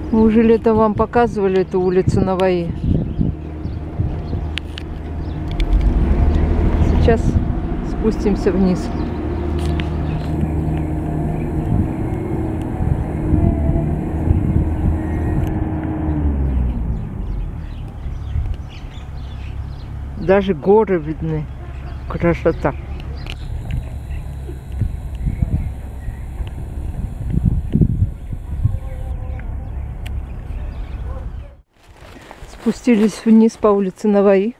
Мы уже летом вам показывали эту улицу Наваи. Сейчас спустимся вниз. Даже горы видны. Красота. Спустились вниз по улице Наваи.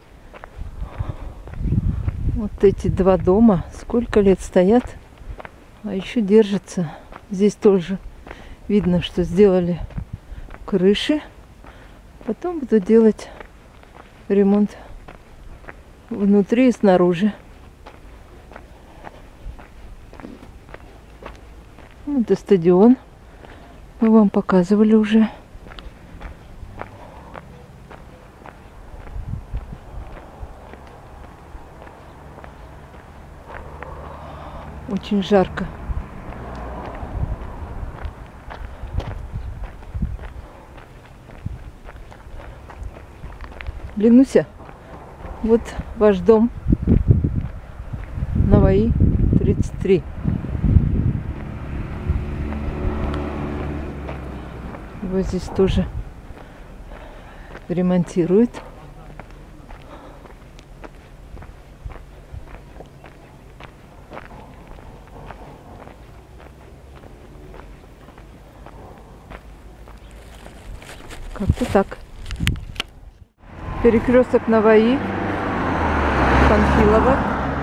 Вот эти два дома. Сколько лет стоят, а еще держатся. Здесь тоже видно, что сделали крыши. Потом буду делать ремонт внутри и снаружи. Это стадион. Мы вам показывали уже. Очень жарко. Ленуся, вот ваш дом. Наваи 33. Его здесь тоже ремонтируют. Как-то так. Перекресток Наваи, Панфилова.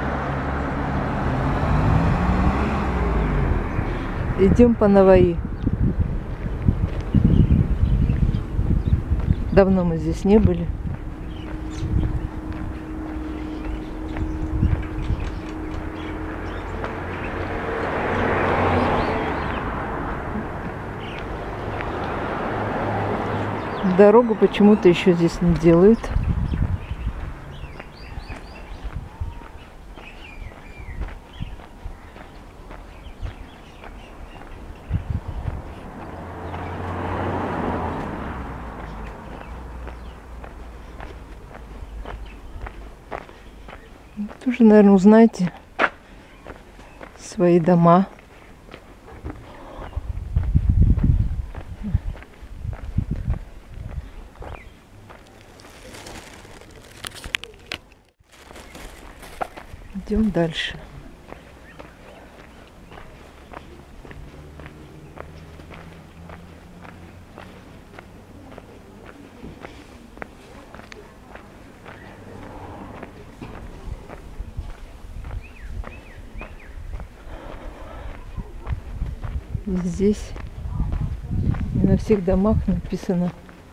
Идем по Наваи. Давно мы здесь не были. Дорогу почему-то еще здесь не делают. Тоже, наверное, узнаете свои дома. Идем дальше. И здесь на всех домах написано: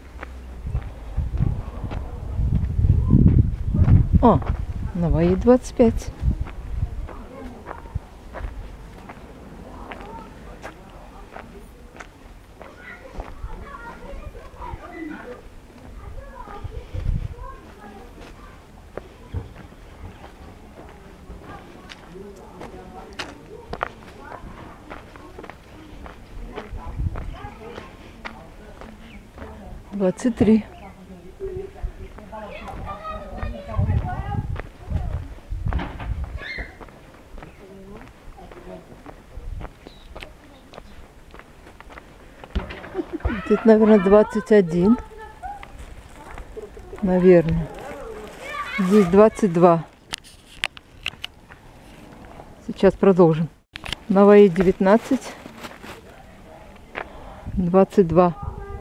о, Наваи 25. Двадцать три. Тут, наверное, 21. Наверное. Здесь 22. Сейчас продолжим. Наваи 19. 22.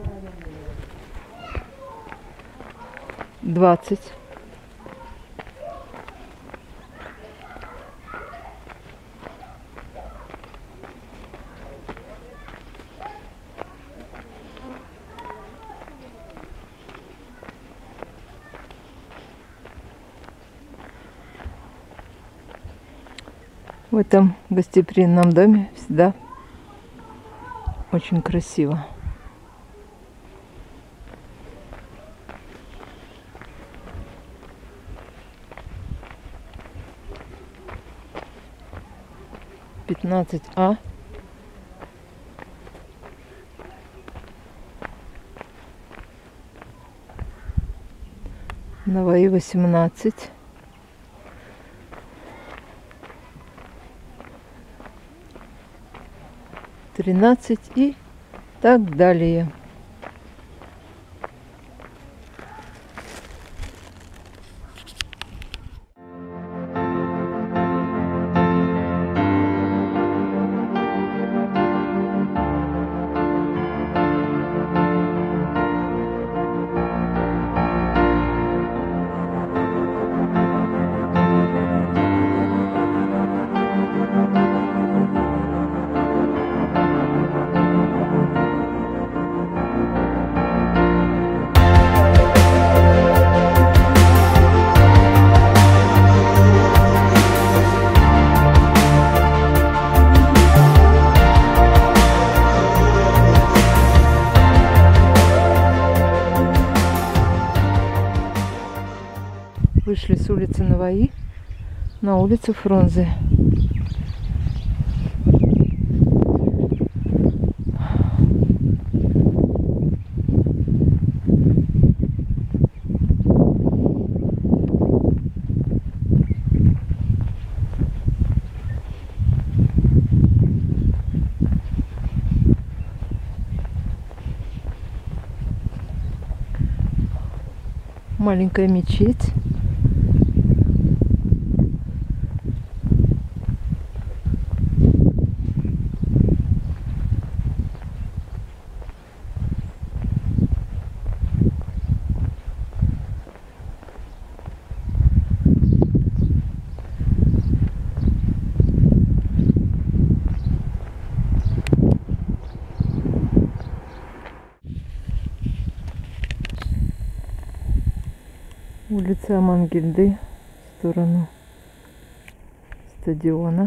20. В этом гостеприимном доме всегда очень красиво. А. Наваи 18. Тринадцать и так далее. Вышли с улицы Наваи на улицу Фрунзе. Маленькая мечеть. Улица Амангильды в сторону стадиона.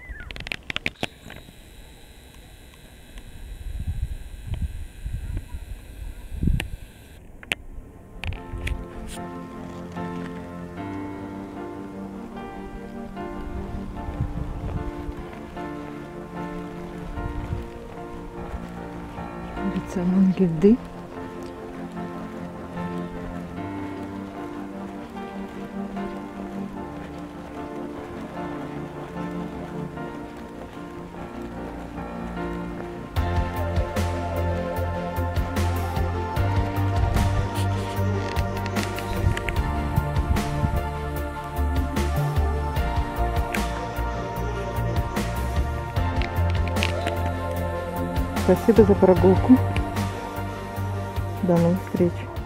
Улица Амангильды. Спасибо за прогулку. До новых встреч.